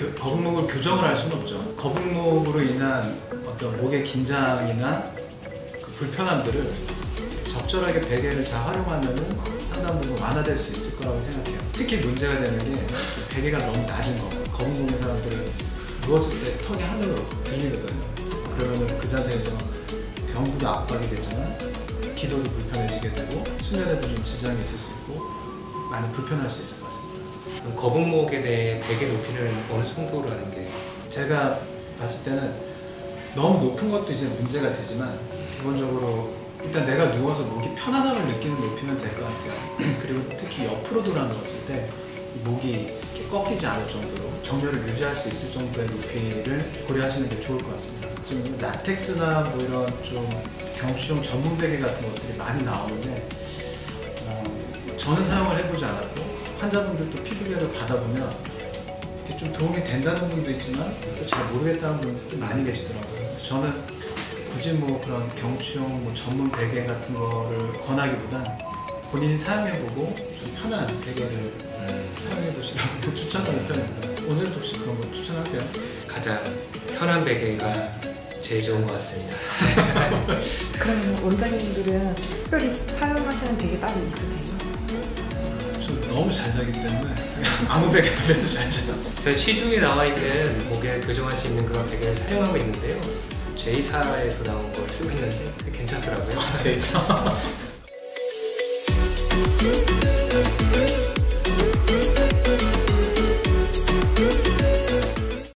그 거북목을 교정을 할 수는 없죠. 거북목으로 인한 어떤 목의 긴장이나 그 불편함들을 적절하게 베개를 잘 활용하면은 상당 부분 완화될 수 있을 거라고 생각해요. 특히 문제가 되는 게 베개가 너무 낮은 거. 거북목의 사람들은 누웠을 때 턱이 하늘로 들리거든요. 그러면은 그 자세에서 경부도 압박이 되지만 기도도 불편해지게 되고 수면에도 좀 지장이 있을 수 있고 많이 불편할 수 있을 것 같습니다. 거북목에 대해 베개 높이를 어느 정도로 하는 게? 제가 봤을 때는 너무 높은 것도 이제 문제가 되지만 기본적으로 일단 내가 누워서 목이 편안함을 느끼는 높이면 될 것 같아요. 그리고 특히 옆으로 돌아 누웠을 때 목이 이렇게 꺾이지 않을 정도로 정렬을 유지할 수 있을 정도의 높이를 고려하시는 게 좋을 것 같습니다. 좀 라텍스나 뭐 이런 좀 경추용 전문 베개 같은 것들이 많이 나오는데 저는 사용을 해보지 않았고 환자분들도 피드백을 받아보면 이게 좀 도움이 된다는 분도 있지만 또 잘 모르겠다는 분도 많이 계시더라고요. 그래서 저는 굳이 뭐 그런 경추용 뭐 전문 베개 같은 거를 권하기보단 본인이 사용해보고 좀 편한 베개를 사용해보시라고 추천하는 편입니다. 오늘도 혹시 그런 거 추천하세요? 가장 편한 베개가 제일 좋은 것 같습니다. 그러면 원장님들은 특별히 사용하시는 베개 따로 있으세요? 저 너무 잘 자기 때문에 아무 베개나 해도 잘 자요. 저희 시중에 나와 있는 목에 교정할 수 있는 그런 베개를 사용하고 있는데요. J사에서 나온 걸 쓰고 있는데 괜찮더라고요. J사.